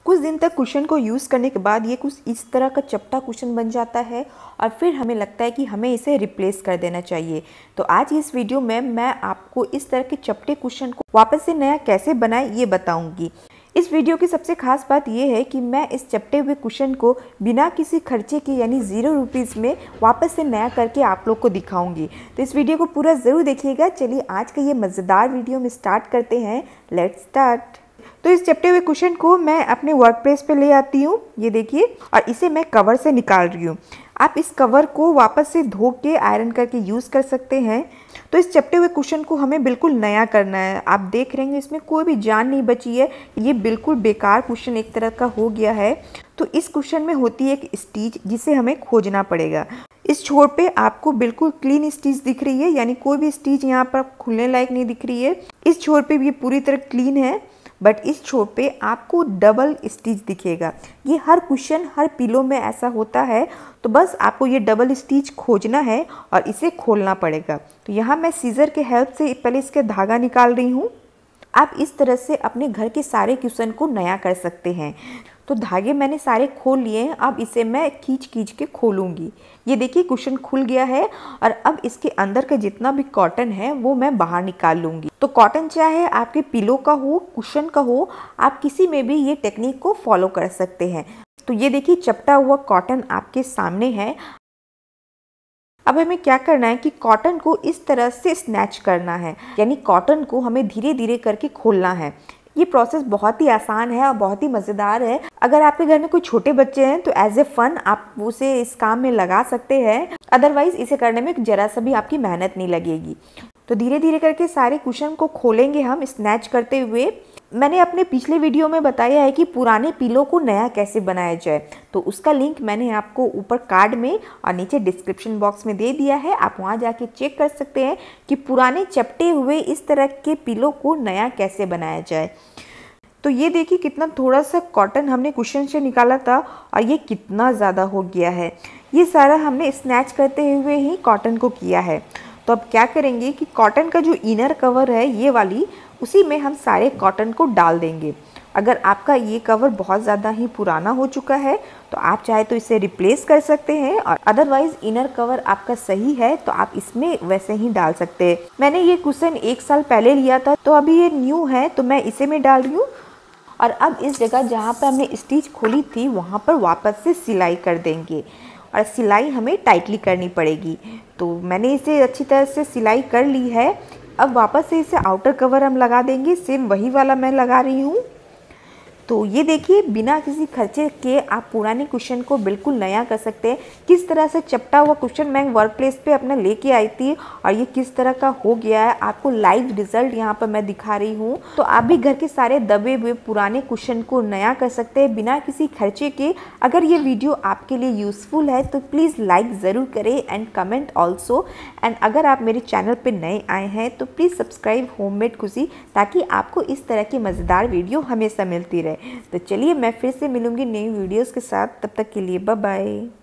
कुछ दिन तक कुशन को यूज़ करने के बाद ये कुछ इस तरह का चपटा कुशन बन जाता है और फिर हमें लगता है कि हमें इसे रिप्लेस कर देना चाहिए। तो आज इस वीडियो में मैं आपको इस तरह के चपटे कुशन को वापस से नया कैसे बनाएं ये बताऊंगी। इस वीडियो की सबसे खास बात यह है कि मैं इस चपटे हुए कुशन को बिना किसी खर्चे के यानी 0 रुपीज़ में वापस से नया करके आप लोग को दिखाऊंगी। तो इस वीडियो को पूरा ज़रूर देखिएगा। चलिए आज का ये मज़ेदार वीडियो में स्टार्ट करते हैं। Let's start. तो इस चपटे हुए कुशन को मैं अपने वर्क प्लेस पे ले आती हूँ, ये देखिए, और इसे मैं कवर से निकाल रही हूँ। आप इस कवर को वापस से धो के आयरन करके यूज़ कर सकते हैं। तो इस चपटे हुए कुशन को हमें बिल्कुल नया करना है। आप देख रहे हैं इसमें कोई भी जान नहीं बची है, ये बिल्कुल बेकार कुशन एक तरह का हो गया है। तो इस कुशन में होती है एक स्टिच जिसे हमें खोजना पड़ेगा। इस छोर पे आपको बिल्कुल क्लीन स्टिच दिख रही है, यानी कोई भी स्टिच यहाँ पर खुलने लायक नहीं दिख रही है। इस छोर पे भी ये पूरी तरह क्लीन है, बट इस छोर पे आपको डबल स्टिच दिखेगा। ये हर कुशन हर पिलो में ऐसा होता है। तो बस आपको ये डबल स्टिच खोजना है और इसे खोलना पड़ेगा। तो यहाँ मैं सीजर के हेल्प से पहले इसके धागा निकाल रही हूँ। आप इस तरह से अपने घर के सारे कुशन को नया कर सकते हैं। तो धागे मैंने सारे खोल लिए हैं। अब इसे मैं खींच के खोलूँगी। ये देखिए कुशन खुल गया है और अब इसके अंदर का जितना भी कॉटन है वो मैं बाहर निकाल लूँगी। तो कॉटन चाहे आपके पिलो का हो, कुशन का हो, आप किसी में भी ये टेक्निक को फॉलो कर सकते हैं। तो ये देखिए चपटा हुआ कॉटन आपके सामने है। अब हमें क्या करना है कि कॉटन को इस तरह से स्नैच करना है, यानी कॉटन को हमें धीरे धीरे करके खोलना है। ये प्रोसेस बहुत ही आसान है और बहुत ही मज़ेदार है। अगर आपके घर में कोई छोटे बच्चे हैं तो एज ए फन आप उसे इस काम में लगा सकते हैं। अदरवाइज इसे करने में जरा सा भी आपकी मेहनत नहीं लगेगी। तो धीरे धीरे करके सारे कुशन को खोलेंगे हम स्नैच करते हुए। मैंने अपने पिछले वीडियो में बताया है कि पुराने पिलो को नया कैसे बनाया जाए। तो उसका लिंक मैंने आपको ऊपर कार्ड में और नीचे डिस्क्रिप्शन बॉक्स में दे दिया है। आप वहाँ जाके चेक कर सकते हैं कि पुराने चपटे हुए इस तरह के पिलो को नया कैसे बनाया जाए। तो ये देखिए कितना थोड़ा सा कॉटन हमने कुशन से निकाला था और ये कितना ज़्यादा हो गया है। ये सारा हमने स्नैच करते हुए ही कॉटन को किया है। तो अब क्या करेंगे कि कॉटन का जो इनर कवर है ये वाली, उसी में हम सारे कॉटन को डाल देंगे। अगर आपका ये कवर बहुत ज़्यादा ही पुराना हो चुका है तो आप चाहे तो इसे रिप्लेस कर सकते हैं, और अदरवाइज़ इनर कवर आपका सही है तो आप इसमें वैसे ही डाल सकते हैं। मैंने ये कुशन 1 साल पहले लिया था, तो अभी ये न्यू है तो मैं इसे में डाल रही हूँ। और अब इस जगह जहाँ पर हमने स्टिच खोली थी वहाँ पर वापस से सिलाई कर देंगे, और सिलाई हमें टाइटली करनी पड़ेगी। तो मैंने इसे अच्छी तरह से सिलाई कर ली है। अब वापस से इसे आउटर कवर हम लगा देंगे, सेम वही वाला मैं लगा रही हूँ। तो ये देखिए बिना किसी खर्चे के आप पुराने कुशन को बिल्कुल नया कर सकते हैं। किस तरह से चपटा हुआ कुशन मैं वर्क प्लेस पे अपना लेके आई थी और ये किस तरह का हो गया है, आपको लाइव रिजल्ट यहाँ पर मैं दिखा रही हूँ। तो आप भी घर के सारे दबे हुए पुराने कुशन को नया कर सकते हैं बिना किसी खर्चे के। अगर ये वीडियो आपके लिए यूज़फुल है तो प्लीज़ लाइक ज़रूर करें एंड कमेंट ऑल्सो। एंड अगर आप मेरे चैनल पर नए आए हैं तो प्लीज़ सब्सक्राइब होममेड खुशी, ताकि आपको इस तरह की मज़ेदार वीडियो हमेशा मिलती रहे। तो चलिए मैं फिर से मिलूंगी नई वीडियोस के साथ। तब तक के लिए बाय बाय।